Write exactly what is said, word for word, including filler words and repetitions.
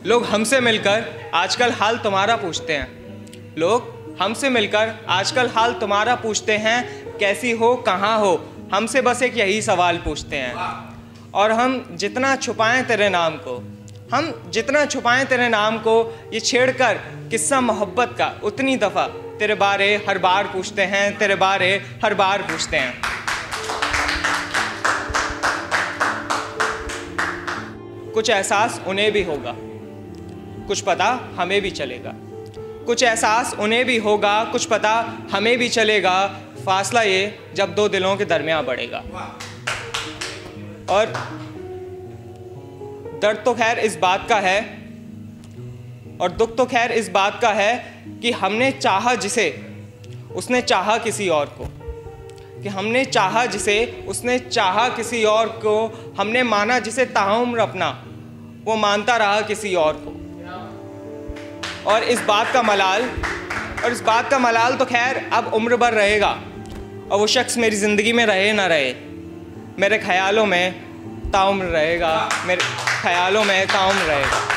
लोग हमसे मिलकर आजकल हाल तुम्हारा पूछते हैं। लोग हमसे मिलकर आजकल हाल तुम्हारा पूछते हैं, कैसी हो, कहाँ हो, हमसे बस एक यही सवाल पूछते हैं। और हम जितना छुपाएं तेरे नाम को, हम जितना छुपाएं तेरे नाम को, ये छेड़कर किस्सा मोहब्बत का उतनी दफ़ा तेरे बारे हर बार पूछते हैं, तेरे बारे हर बार पूछते हैं। कुछ एहसास उन्हें भी होगा, कुछ पता हमें भी चलेगा। कुछ एहसास उन्हें भी होगा, कुछ पता हमें भी चलेगा। फासला ये जब दो दिलों के दरमियान बढ़ेगा। और दर्द तो खैर इस बात का है, और दुख तो खैर इस बात का है कि हमने चाहा जिसे उसने चाहा किसी और को, कि हमने चाहा जिसे उसने चाहा किसी और को, हमने माना जिसे ताउम्र अपना वो मानता रहा किसी और को। और इस बात का मलाल और इस बात का मलाल तो खैर अब उम्र भर रहेगा, और वो शख्स मेरी ज़िंदगी में रहे ना रहे, मेरे ख्यालों में ताउम्र रहेगा, मेरे ख्यालों में ताउम्र रहेगा।